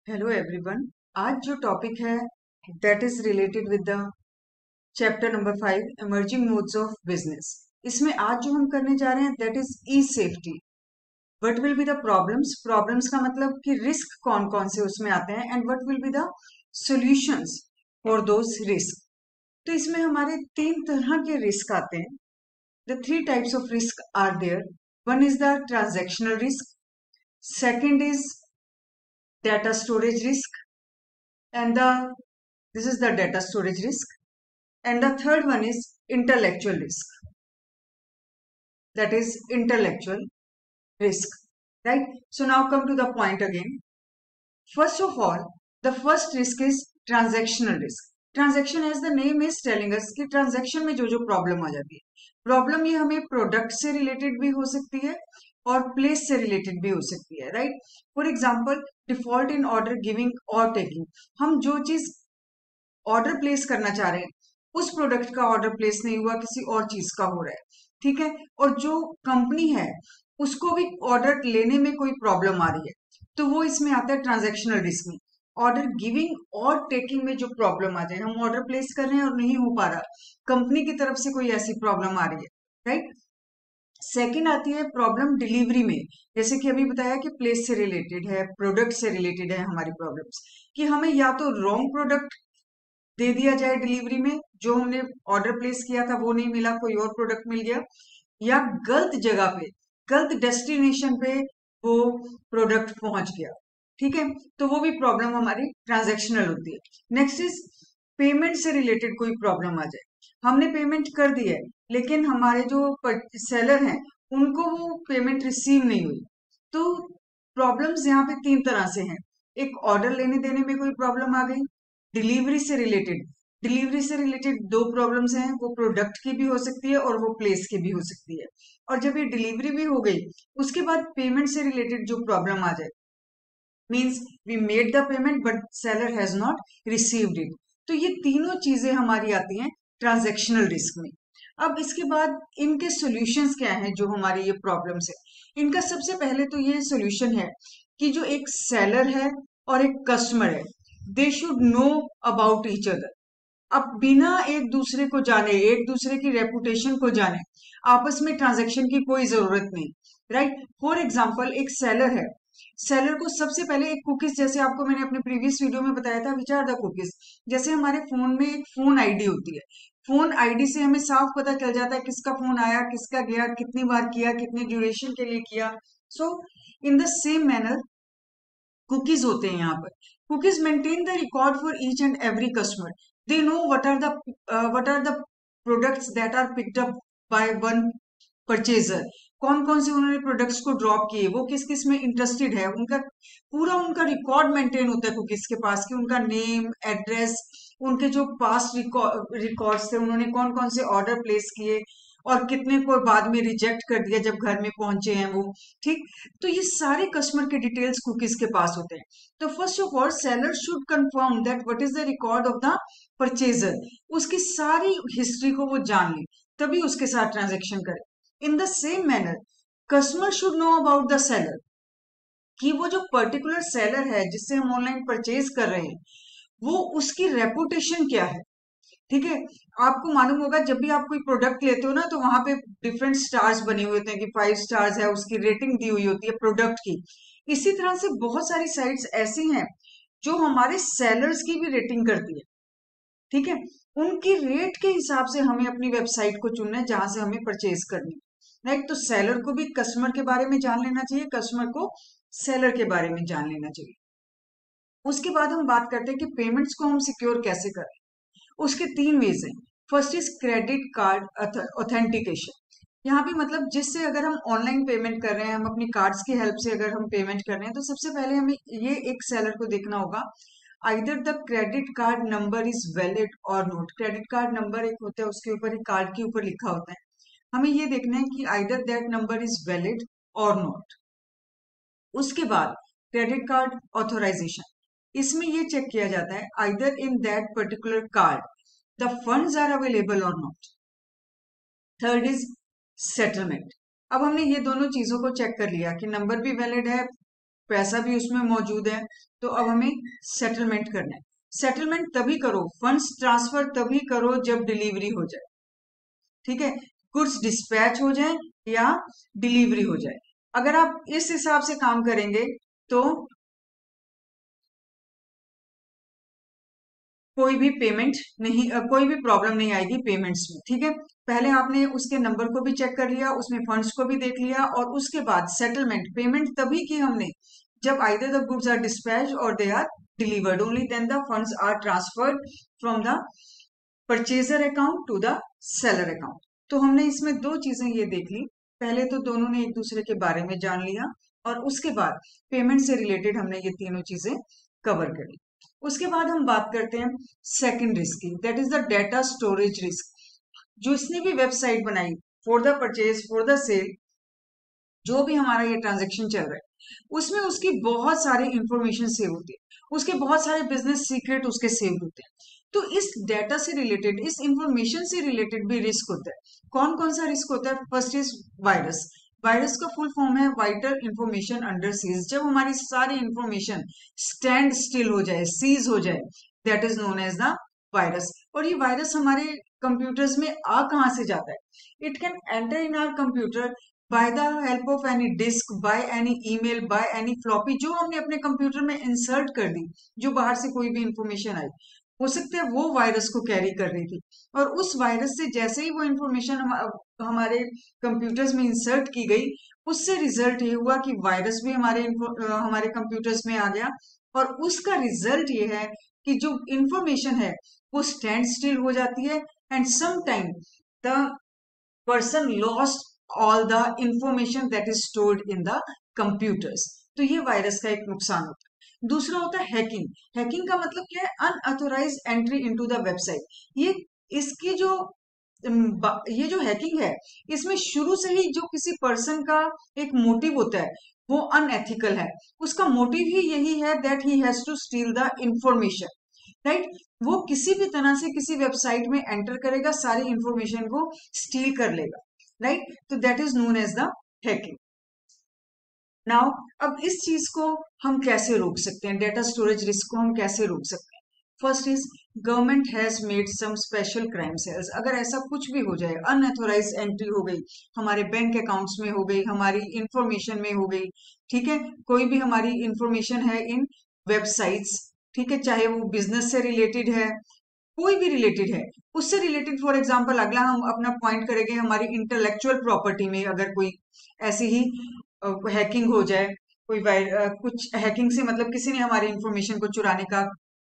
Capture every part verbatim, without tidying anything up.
Hello everyone. आज जो topic है that is related with the chapter number five emerging modes of business. इसमें आज जो हम करने जा रहे हैं that is e safety. What will be the problems problems का मतलब कि रिस्क कौन कौन से उसमें आते हैं and what will be the solutions for those risk. तो इसमें हमारे तीन तरह के रिस्क आते हैं। The three types of risk are there. One is the transactional risk, second is data storage risk, and the this is the data storage risk, and the third one is intellectual risk, that is intellectual risk, right? So now come to the point again. First of all, the first risk is transactional risk. Transaction as the name is telling us कि transaction में जो जो problem आ जाती है, problem ये हमें product से related भी हो सकती है और प्लेस से रिलेटेड भी हो सकती है, right? For example, default in order giving और टेकिंग। हम जो चीज ऑर्डर प्लेस करना चाह रहे हैं उस प्रोडक्ट का ऑर्डर प्लेस नहीं हुआ, किसी और चीज का हो रहा है, ठीक है? और जो कंपनी है उसको भी ऑर्डर लेने में कोई प्रॉब्लम आ रही है, तो वो इसमें आता है ट्रांजेक्शनल रिस्क में। ऑर्डर गिविंग और टेकिंग में जो प्रॉब्लम आ जाए, हम ऑर्डर प्लेस कर रहे हैं और नहीं हो पा रहा, कंपनी की तरफ से कोई ऐसी प्रॉब्लम आ रही है, राइट? सेकंड आती है प्रॉब्लम डिलीवरी में। जैसे कि अभी बताया कि प्लेस से रिलेटेड है, प्रोडक्ट से रिलेटेड है हमारी प्रॉब्लम्स, कि हमें या तो रॉन्ग प्रोडक्ट दे दिया जाए डिलीवरी में, जो हमने ऑर्डर प्लेस किया था वो नहीं मिला, कोई और प्रोडक्ट मिल गया, या गलत जगह पे, गलत डेस्टिनेशन पे वो प्रोडक्ट पहुंच गया, ठीक है? तो वो भी प्रॉब्लम हमारी ट्रांजैक्शनल होती है। नेक्स्ट इज पेमेंट से रिलेटेड कोई प्रॉब्लम आ जाए, हमने पेमेंट कर दी है लेकिन हमारे जो सेलर हैं उनको वो पेमेंट रिसीव नहीं हुई। तो प्रॉब्लम्स यहाँ पे तीन तरह से हैं। एक ऑर्डर लेने देने में कोई प्रॉब्लम आ गई, डिलीवरी से रिलेटेड, डिलीवरी से रिलेटेड दो प्रॉब्लम्स हैं, वो प्रोडक्ट की भी हो सकती है और वो प्लेस की भी हो सकती है। और जब ये डिलीवरी भी हो गई उसके बाद पेमेंट से रिलेटेड जो प्रॉब्लम आ जाए, means we made the payment but seller has not received it. तो ये तीनों चीजें हमारी आती हैं ट्रांजैक्शनल रिस्क में। अब इसके बाद इनके सॉल्यूशंस क्या हैं जो हमारी ये प्रॉब्लम्स है। इनका सबसे पहले तो ये सॉल्यूशन है कि जो एक सेलर है और एक कस्टमर है, they should know about each other. अब बिना एक दूसरे को जाने, एक दूसरे की रेपुटेशन को जाने, आपस में ट्रांजैक्शन की कोई जरूरत नहीं, राइट? फॉर एग्जाम्पल, एक सेलर है, सेलर को सबसे पहले एक कुकीज, जैसे आपको मैंने अपने प्रीवियस वीडियो में बताया था, विच आर द कुकीज। जैसे हमारे फोन में एक फोन आईडी होती है, फोन आईडी से हमें साफ पता चल जाता है किसका फोन आया, किसका गया, कितनी बार किया, कितनी ड्यूरेशन के लिए किया। So in the same manner cookies होते हैं यहाँ पर। Cookies maintain the record for each and every customer. They know what are the what are the products that are picked up by one purchaser. कौन कौन से उन्होंने products को drop किए, वो किस किस में इंटरेस्टेड है, उनका पूरा उनका रिकॉर्ड मेंटेन होता है कुकीज के पास, कि उनका नेम, एड्रेस, उनके जो पास्ट रिकॉर्ड्स थे, उन्होंने कौन कौन से ऑर्डर प्लेस किए और कितने को बाद में रिजेक्ट कर दिया जब घर में पहुंचे हैं वो, ठीक? तो ये सारे कस्टमर के डिटेल्स कुकीज के पास होते हैं। तो first of all seller should confirm that what is the record of the purchaser. उसकी सारी हिस्ट्री को वो जान ले, तभी उसके साथ ट्रांजेक्शन करे। In the same manner customer should know about the seller, कि वो जो पर्टिकुलर सेलर है जिससे हम ऑनलाइन परचेज कर रहे हैं, वो उसकी रेपुटेशन क्या है, ठीक है? आपको मालूम होगा जब भी आप कोई प्रोडक्ट लेते हो ना, तो वहां पे डिफरेंट स्टार्स बने हुए होते हैं कि फाइव स्टार्स है, उसकी रेटिंग दी हुई होती है प्रोडक्ट की। इसी तरह से बहुत सारी साइट्स ऐसी हैं जो हमारे सेलर्स की भी रेटिंग करती है, ठीक है? उनकी रेट के हिसाब से हमें अपनी वेबसाइट को चुनना है जहां से हमें परचेज करनी है, राइट? तो सेलर को भी कस्टमर के बारे में जान लेना चाहिए, कस्टमर को सेलर के बारे में जान लेना चाहिए। उसके बाद हम बात करते हैं कि पेमेंट्स को हम सिक्योर कैसे करें। उसके तीन वेज हैं। First is credit card authentication. यहाँ पे मतलब जिससे अगर हम ऑनलाइन पेमेंट कर रहे हैं, हम अपनी कार्ड्स की हेल्प से अगर हम पेमेंट कर रहे हैं, तो सबसे पहले हमें ये एक सेलर को देखना होगा, either the credit card number is valid or not. Credit card number एक होता है, उसके ऊपर एक कार्ड के ऊपर लिखा होता है, हमें ये देखना है कि either that number is valid or not. उसके बाद क्रेडिट कार्ड ऑथोराइजेशन, इसमें ये चेक किया जाता है either in that particular card the funds are available or not. Third is settlement. अब हमने ये दोनों चीजों को चेक कर लिया कि नंबर भी वैलिड है, पैसा भी उसमें मौजूद है। तो अब हमें सेटलमेंट करना है। सेटलमेंट तभी करो, फंड्स ट्रांसफर तभी करो जब डिलीवरी हो जाए। ठीक है, गुड्स डिस्पैच हो जाए या डिलीवरी हो जाए। अगर आप इस हिसाब से काम करेंगे तो कोई भी पेमेंट नहीं अ, कोई भी प्रॉब्लम नहीं आएगी पेमेंट्स में। ठीक है, पहले आपने उसके नंबर को भी चेक कर लिया, उसमें फंड्स को भी देख लिया, और उसके बाद सेटलमेंट पेमेंट तभी की हमने जब either the goods are dispatch or they are delivered, only then the funds are transferred from the purchaser account to the seller account. तो हमने इसमें दो चीजें ये देख ली, पहले तो दोनों ने एक दूसरे के बारे में जान लिया, और उसके बाद पेमेंट से रिलेटेड हमने ये तीनों चीजें कवर कर ली। उसके बाद हम बात करते हैं सेकंड रिस्क की, that is the data storage risk. जो इसने भी वेबसाइट बनाई for the purchase for the sale, जो भी हमारा ये ट्रांजेक्शन चल रहा है उसमें उसकी बहुत सारी इंफॉर्मेशन सेव होती है, उसके बहुत सारे बिजनेस सीक्रेट उसके सेव होते हैं। तो इस डेटा से रिलेटेड, इस इंफॉर्मेशन से रिलेटेड भी रिस्क होता है। कौन कौन सा रिस्क होता है? First is virus. वायरस का फुल फॉर्म है वाइटल इंफॉर्मेशन अंडर सीज। जब हमारी सारी इंफॉर्मेशन स्टैंड स्टिल हो जाए, सीज हो जाए, that is known as the virus. और ये वायरस हमारे कंप्यूटर्स में आ कहां से जाता है? It can enter in our computer by the help of any disk, by any email, by any floppy, जो हमने अपने कंप्यूटर में इंसर्ट कर दी, जो बाहर से कोई भी इंफॉर्मेशन आई, हो सकता है वो वायरस को कैरी कर रही थी। और उस वायरस से जैसे ही वो इंफॉर्मेशन हम, हमारे कंप्यूटर्स में इंसर्ट की गई, उससे रिजल्ट ये हुआ कि वायरस भी हमारे info- अ, हमारे कंप्यूटर्स में आ गया। और उसका रिजल्ट ये है कि जो इंफॉर्मेशन है वो स्टैंड स्टिल हो जाती है, and some time the person lost all the information that is stored in the computers. तो ये वायरस का एक नुकसान होता है। दूसरा होता है हैकिंग। हैकिंग का मतलब क्या है? Unauthorise entry into the website. ये इसकी जो अम, बा- ये जो हैकिंग है, इसमें शुरू से ही जो किसी पर्सन का एक मोटिव होता है वो अनएथिकल है। उसका मोटिव ही यही है that he has to steal the information, right. वो किसी भी तरह से किसी वेबसाइट में एंटर करेगा, सारी इंफॉर्मेशन को स्टील कर लेगा, राइट। तो that is known as the hacking. Now अब इस चीज को हम कैसे रोक सकते हैं? डेटा स्टोरेज रिस्क को हम कैसे रोक सकते हैं? First is government has made some special crime cells. अगर ऐसा कुछ भी हो जाए, अनऑथोराइज एंट्री हो गई, हमारे बैंक अकाउंट्स में हो गई, हमारी इंफॉर्मेशन में हो गई, ठीक है, कोई भी हमारी इंफॉर्मेशन है इन वेबसाइट्स, ठीक है, चाहे वो बिजनेस से रिलेटेड है, कोई भी रिलेटेड है, उससे रिलेटेड, फॉर एग्जांपल अगला हम अपना पॉइंट करेंगे हमारी इंटेलेक्चुअल प्रॉपर्टी में, अगर कोई ऐसी ही हैकिंग हो जाए, कोई वाइ- अ, कुछ हैकिंग से मतलब किसी ने हमारी इंफॉर्मेशन को चुराने का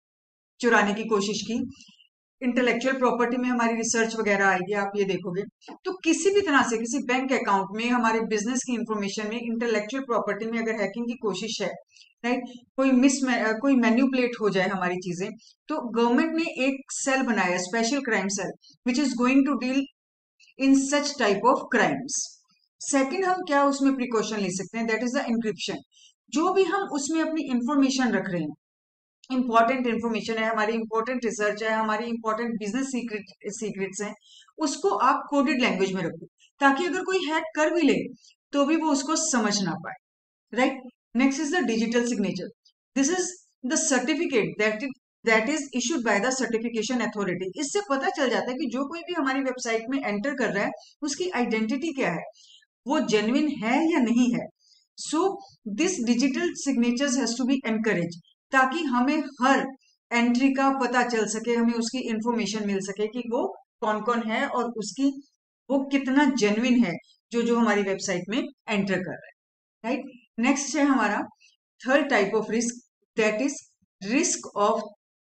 चुराने की कोशिश की, इंटेलेक्चुअल प्रॉपर्टी में हमारी रिसर्च वगैरह आएगी, आप ये देखोगे। तो किसी भी तरह से किसी बैंक अकाउंट में, हमारे बिजनेस की इंफॉर्मेशन में, इंटेलेक्चुअल प्रॉपर्टी में अगर हैकिंग की कोशिश है, राइट, कोई मिस कोई मैन्युपुलेट हो जाए हमारी चीजें, तो गवर्नमेंट ने एक सेल बनाया, special crime cell, which is going to deal in such type of crimes. Second, हम क्या उसमें प्रिकॉशन ले सकते हैं? That is the encryption. जो भी हम उसमें अपनी इंफॉर्मेशन रख रहे हैं, इंपॉर्टेंट इंफॉर्मेशन है, हमारी इंपॉर्टेंट रिसर्च है, हमारी इंपॉर्टेंट बिजनेस सीक्रेट सीक्रेट्स हैं, उसको आप कोडेड लैंग्वेज में रखो, ताकि अगर कोई हैक कर भी ले तो भी वो उसको समझ ना पाए, right. Next is the digital signature. This is the certificate that that is issued by the certification authority. इससे पता चल जाता है कि जो कोई भी हमारी वेबसाइट में एंटर कर रहा है उसकी आइडेंटिटी क्या है, वो जेन्युइन है या नहीं है। So this digital signatures has to be encourage, ताकि हमें हर एंट्री का पता चल सके, हमें उसकी इंफॉर्मेशन मिल सके कि वो कौन कौन है और उसकी वो कितना जेन्युइन है, जो जो हमारी वेबसाइट में एंटर कर रहा है, राइट। नेक्स्ट है हमारा third type of risk, that is risk of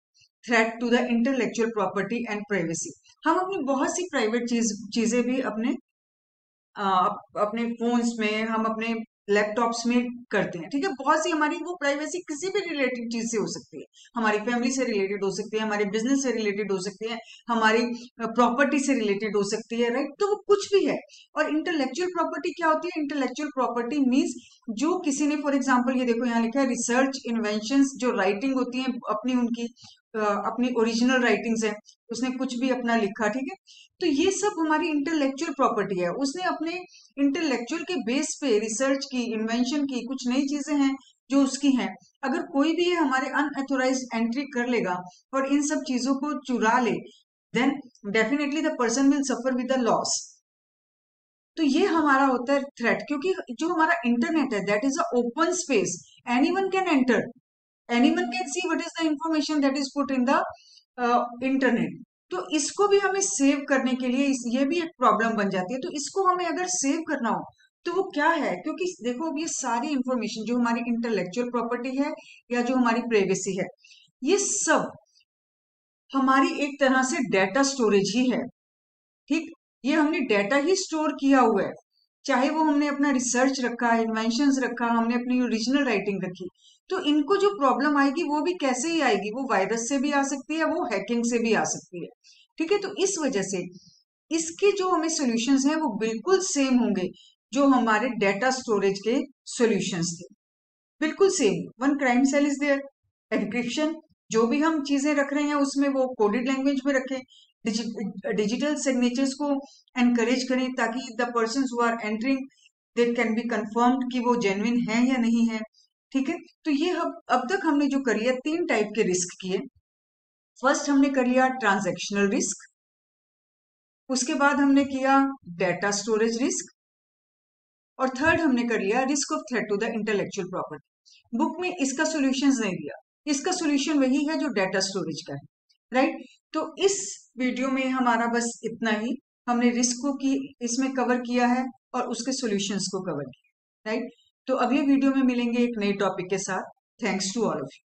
threat to the intellectual property and privacy. हम अपनी बहुत सी प्राइवेट चीज चीजें भी अपने अ, अप- अपने फोन्स में, हम अपने लैपटॉप्स में करते हैं, ठीक है। बहुत सी हमारी वो प्राइवेसी किसी भी रिलेटेड चीज से हो सकती है, हमारी फैमिली से रिलेटेड हो सकती है, हमारे बिजनेस से रिलेटेड हो सकती है, हमारी प्रॉपर्टी से रिलेटेड हो सकती है, राइट। तो वो कुछ भी है। और इंटेलेक्चुअल प्रॉपर्टी क्या होती है? इंटेलेक्चुअल प्रॉपर्टी मीन्स जो किसी ने, फॉर एग्जाम्पल ये देखो यहाँ लिखा है रिसर्च इन्वेंशन, जो राइटिंग होती है अपनी, उनकी अ, अपनी ओरिजिनल राइटिंग्स है, उसने कुछ भी अपना लिखा, ठीक है। तो ये सब हमारी इंटेलेक्चुअल प्रॉपर्टी है। उसने अपने इंटेलेक्चुअल के बेस पे रिसर्च की, इन्वेंशन की, कुछ नई चीजें हैं जो उसकी हैं, अगर कोई भी हमारे अनऑथोराइज्ड एंट्री कर लेगा और इन सब चीजों को चुरा ले, then definitely the person will suffer with the loss. तो ये हमारा होता है थ्रेट, क्योंकि जो हमारा इंटरनेट है that is a open space, anyone can enter, anyone can see what is the information that is put in the internet. तो इसको भी हमें सेव करने के लिए इस, ये भी एक प्रॉब्लम बन जाती है। तो इसको हमें अगर सेव करना हो तो वो क्या है, क्योंकि देखो अब ये सारी इंफॉर्मेशन जो हमारी इंटेलेक्चुअल प्रॉपर्टी है या जो हमारी प्राइवेसी है, ये सब हमारी एक तरह से डेटा स्टोरेज ही है। ठीक, ये हमने डेटा ही स्टोर किया हुआ है, चाहे वो हमने अपना रिसर्च रखा, इन्वेंशंस रखा, हमने अपनी ओरिजिनल राइटिंग रखी। तो इनको जो प्रॉब्लम आएगी वो भी कैसे ही आएगी, वो वायरस से भी आ सकती है, वो हैकिंग से भी आ सकती है। ठीक है, तो इस वजह से इसके जो हमें सॉल्यूशंस हैं वो बिल्कुल सेम होंगे जो हमारे डेटा स्टोरेज के सॉल्यूशंस थे, बिल्कुल same. One crime cell is there, encryption, जो भी हम चीजें रख रहे हैं उसमें वो कोडेड लैंग्वेज में रखें, डिजिटल सिग्नेचर्स को एनकरेज करें ताकि the person who are entering they can be confirmed कि वो जेन्युइन है या नहीं है। ठीक है, तो ये अब अब तक हमने जो कर लिया, तीन टाइप के रिस्क किए। फर्स्ट हमने कर लिया ट्रांजैक्शनल रिस्क, उसके बाद हमने किया डेटा स्टोरेज रिस्क, और थर्ड हमने कर लिया risk of threat to the intellectual property. Book में इसका सॉल्यूशंस नहीं दिया, इसका सॉल्यूशन वही है जो डेटा स्टोरेज का है, राइट। तो इस वीडियो में हमारा बस इतना ही, हमने रिस्क को की इसमें कवर किया है और उसके सॉल्यूशंस को कवर किया, राइट। तो अगले वीडियो में मिलेंगे एक नए टॉपिक के साथ। Thanks to all of you.